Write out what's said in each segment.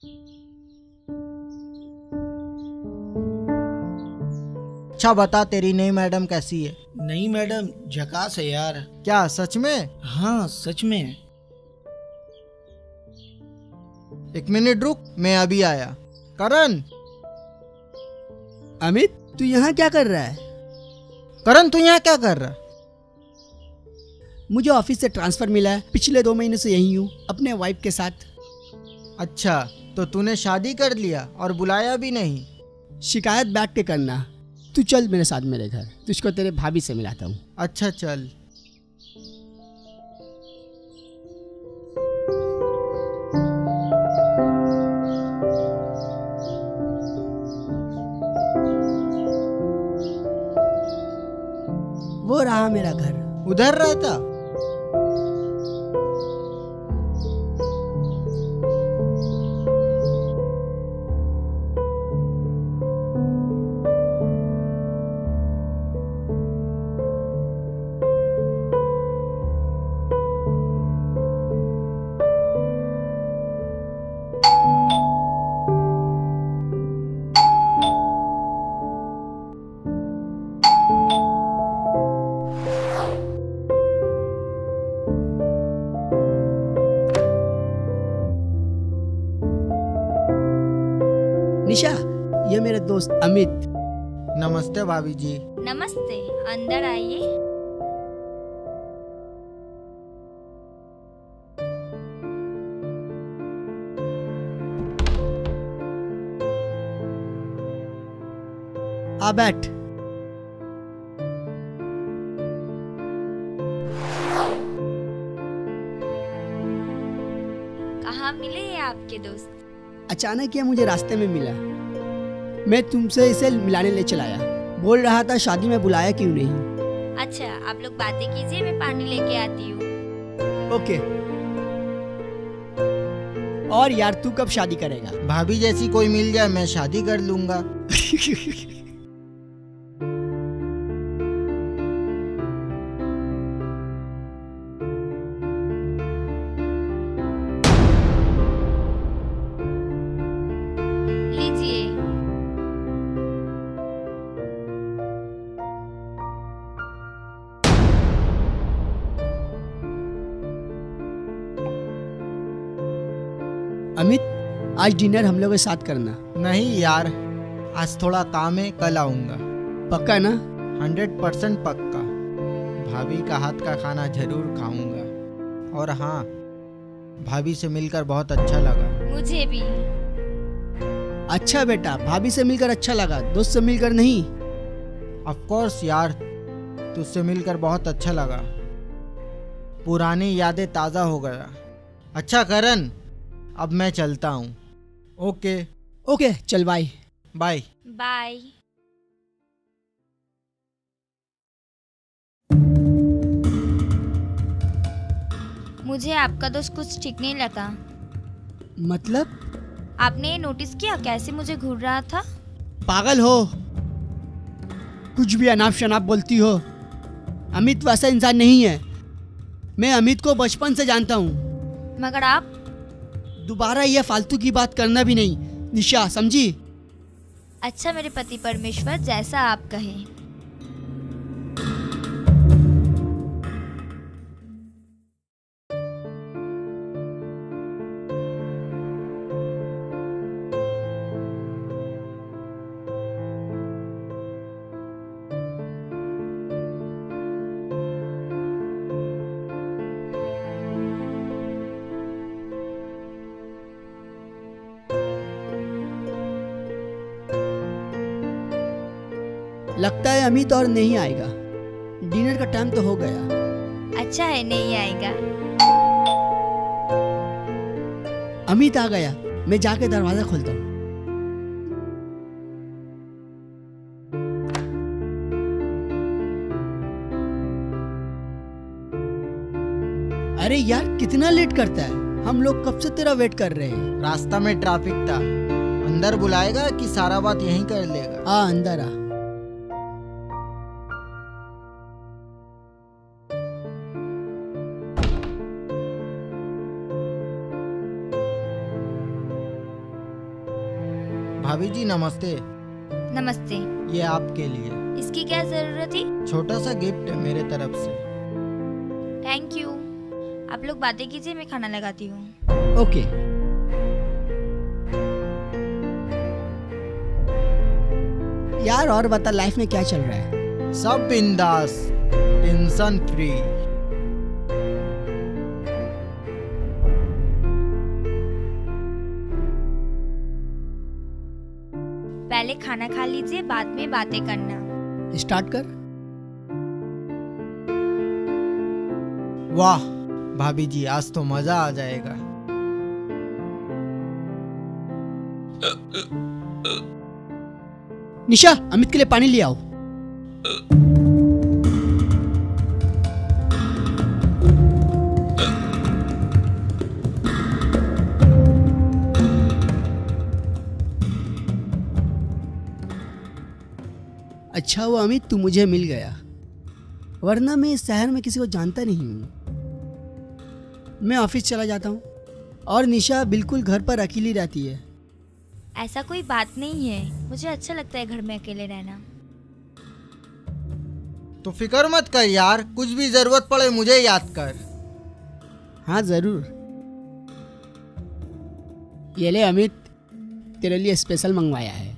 अच्छा बता, तेरी नई मैडम कैसी है? नहीं मैडम, झकास है यार। क्या सच में? हाँ सच में। एक मिनट रुक, मैं अभी आया। करण! अमित, तू यहाँ क्या कर रहा है? करण, तू यहाँ क्या कर रहा? मुझे ऑफिस से ट्रांसफर मिला है, पिछले 2 महीने से यहीं हूँ अपने वाइफ के साथ। अच्छा, तो तूने शादी कर लिया और बुलाया भी नहीं? शिकायत बैठ के करना। तू चल मेरे साथ मेरे घर, तुझको तेरे भाभी से मिलाता हूँ। अच्छा चल। वो रहा मेरा घर। उधर रहता? निशा, ये मेरे दोस्त अमित। नमस्ते भाभी जी। नमस्ते, अंदर आइए। आ बैठ। कहाँ मिले ये आपके दोस्त? अचानक ये मुझे रास्ते में मिला, मैं तुमसे इसे मिलाने ले चलाया। बोल रहा था शादी में बुलाया क्यों नहीं। अच्छा, आप लोग बातें कीजिए, मैं पानी लेके आती हूँ। ओके। और यार, तू कब शादी करेगा? भाभी जैसी कोई मिल जाए मैं शादी कर लूंगा। लीजिए। अमित, आज डिनर हम लोग के साथ करना। नहीं यार, आज थोड़ा काम है, कल आऊंगा। पक्का ना? 100% पक्का। भाभी का हाथ का खाना जरूर खाऊंगा। और हाँ, भाभी से मिलकर बहुत अच्छा लगा। मुझे भी। अच्छा बेटा, भाभी से मिलकर अच्छा लगा, दोस्त से मिलकर नहीं। ऑफ कोर्स यार, तुझसे मिलकर बहुत अच्छा लगा। पुरानी यादें ताज़ा हो गया। अच्छा करण, अब मैं चलता हूँ। ओके। ओके, चल बाय। बाय। बाय। मुझे आपका दोस्त कुछ ठीक नहीं लगा। मतलब? आपने ये नोटिस किया कैसे मुझे घूर रहा था? पागल हो, कुछ भी अनाप शनाप बोलती हो। अमित वैसा इंसान नहीं है। मैं अमित को बचपन से जानता हूँ। मगर आप? दोबारा यह फालतू की बात करना भी नहीं, निशा, समझी? अच्छा मेरे पति परमेश्वर, जैसा आप कहें। लगता है अमित और नहीं आएगा। डिनर का टाइम तो हो गया। अच्छा है, नहीं आएगा। अमित आ गया, मैं जाके दरवाजा खोलता हूँ। अरे यार, कितना लेट करता है? हम लोग कब से तेरा वेट कर रहे हैं। रास्ता में ट्रैफिक था। अंदर बुलाएगा कि सारा बात यहीं कर लेगा? आ, अंदर आ। भाभी जी नमस्ते। नमस्ते। ये आपके लिए इसकी क्या जरूरत थी? छोटा सा गिफ्ट है मेरे तरफ से। Thank you. आप लोग बातें कीजिए, मैं खाना लगाती हूँ। ओके। यार और बता, लाइफ में क्या चल रहा है? सब बिंदास, टेंशन फ्री। पहले खाना खा लीजिए, बाद में बातें करना। स्टार्ट कर। वाह भाभी जी, आज तो मजा आ जाएगा। निशा, अमित के लिए पानी ले आओ। अच्छा हुआ अमित तू मुझे मिल गया, वरना मैं इस शहर में किसी को जानता नहीं हूँ। मैं ऑफिस चला जाता हूँ और निशा बिल्कुल घर पर अकेली रहती है। ऐसा कोई बात नहीं है, मुझे अच्छा लगता है घर में अकेले रहना। तो फिक्र मत कर यार, कुछ भी जरूरत पड़े मुझे याद कर। हाँ जरूर। ये ले अमित, तेरे लिए स्पेशल मंगवाया है।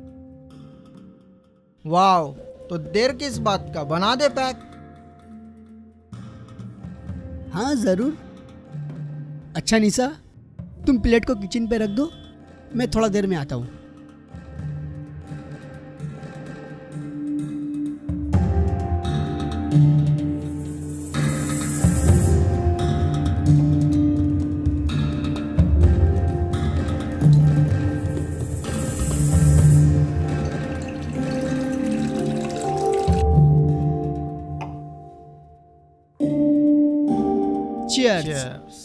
वाह, तो देर किस बात का, बना दे पैक। हाँ जरूर। अच्छा निशा, तुम प्लेट को किचन पे रख दो, मैं थोड़ा देर में आता हूँ। Cheers. Cheers.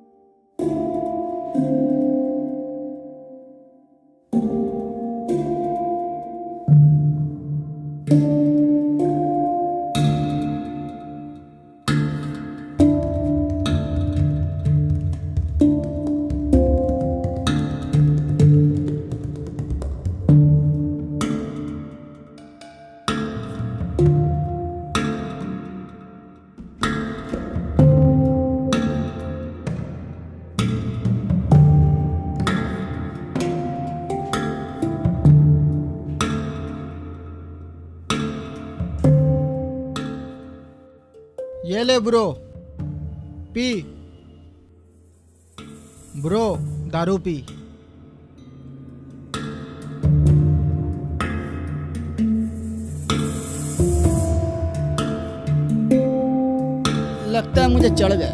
ये ले ब्रो, पी। ब्रो, दारू पी। लगता है मुझे चढ़ गया।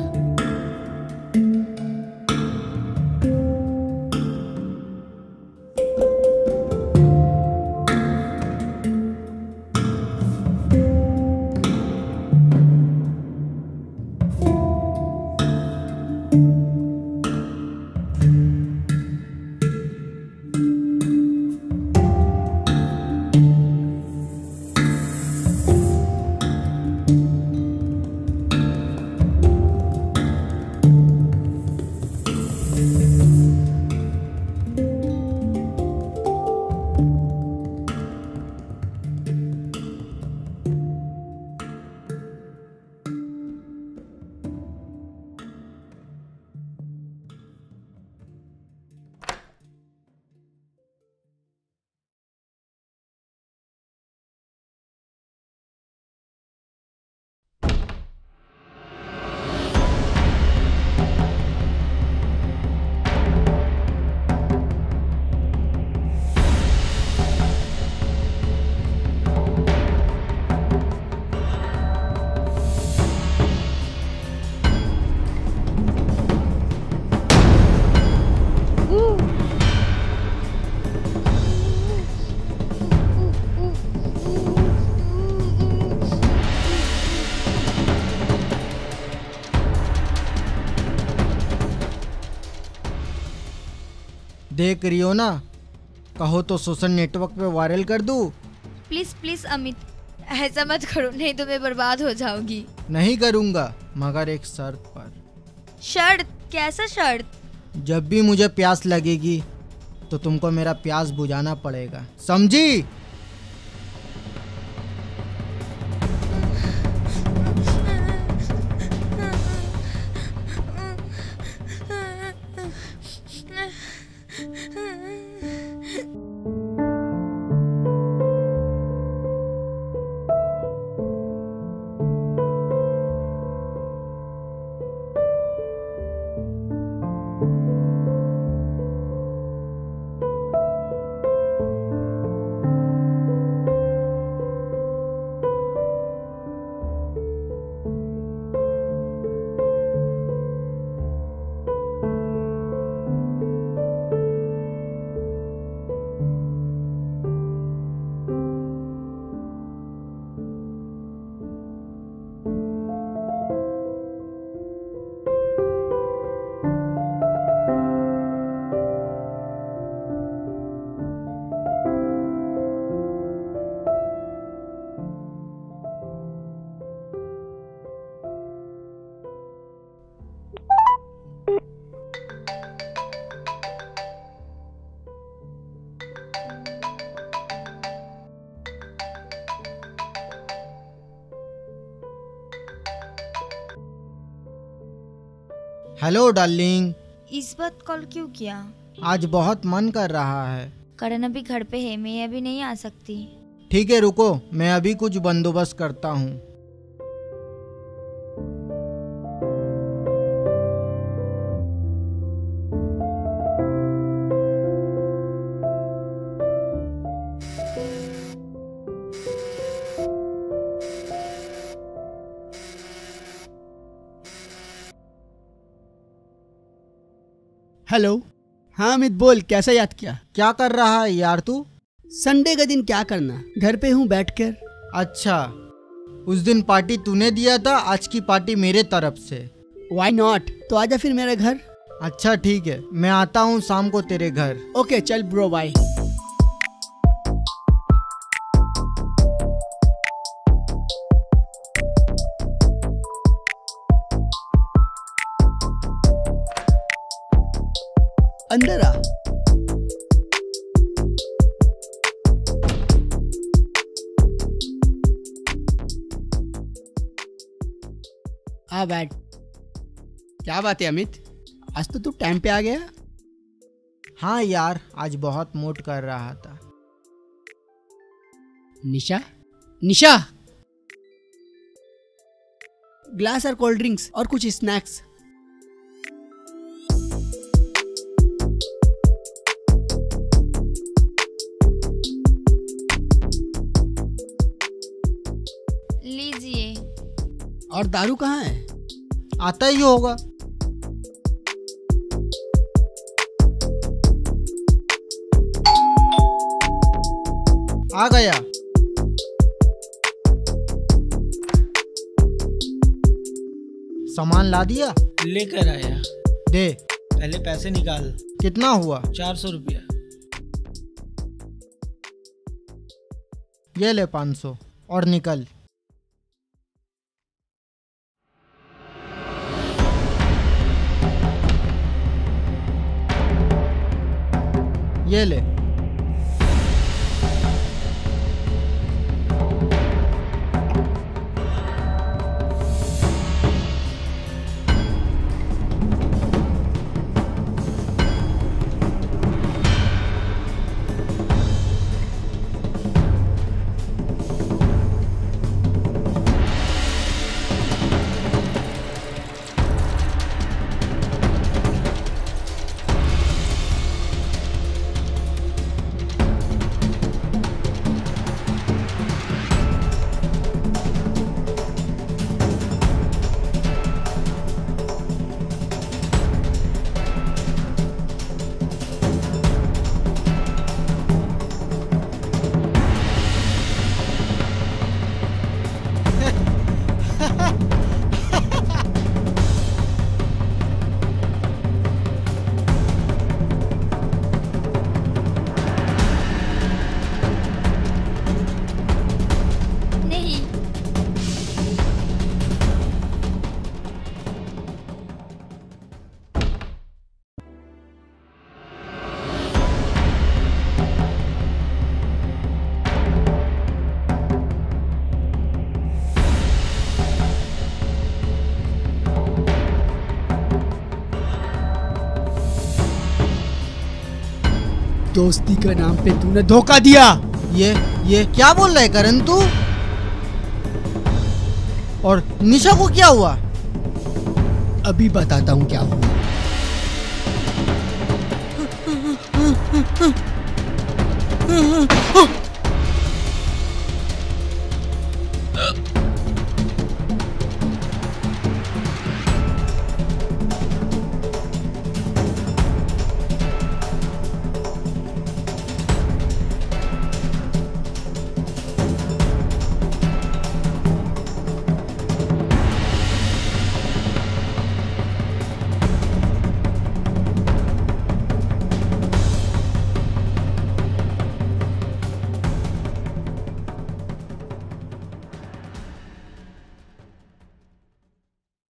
देख रही हो ना, कहो तो सोशल नेटवर्क पे वायरल कर दूं। प्लीज प्लीज अमित, ऐसा मत करो, नहीं तो मैं बर्बाद हो जाऊंगी। नहीं करूंगा, मगर एक शर्त पर। शर्त? कैसा शर्त? जब भी मुझे प्यास लगेगी तो तुमको मेरा प्यास बुझाना पड़ेगा, समझी? Hello darling. इस बात कॉल क्यों किया? आज बहुत मन कर रहा है। करण अभी घर पे है, मैं अभी नहीं आ सकती। ठीक है रुको, मैं अभी कुछ बंदोबस्त करता हूँ। हेलो। हाँ अमित बोल, कैसा याद किया? क्या कर रहा है यार तू? संडे का दिन क्या करना, घर पे हूँ बैठकर। अच्छा, उस दिन पार्टी तूने दिया था, आज की पार्टी मेरे तरफ से। वाई नॉट, तो आजा फिर मेरे घर। अच्छा ठीक है, मैं आता हूँ शाम को तेरे घर। ओके चल ब्रो, बाय। अंदर आ। बैठ। क्या बात है अमित, आज तो तू टाइम पे आ गया। हाँ यार, आज बहुत मूड कर रहा था। निशा, निशा, ग्लास और कोल्ड ड्रिंक्स और कुछ स्नैक्स। लीजिए। और दारू कहाँ है? आता ही होगा। आ गया। सामान ला दिया? लेकर आया। दे। पहले पैसे निकाल। कितना हुआ? 400 रुपया। ये ले 500 और निकल। ये ले। दोस्ती के नाम पे तूने धोखा दिया। ये क्या बोल रहा है करण तू? और निशा को क्या हुआ? अभी बताता हूँ क्या हुआ।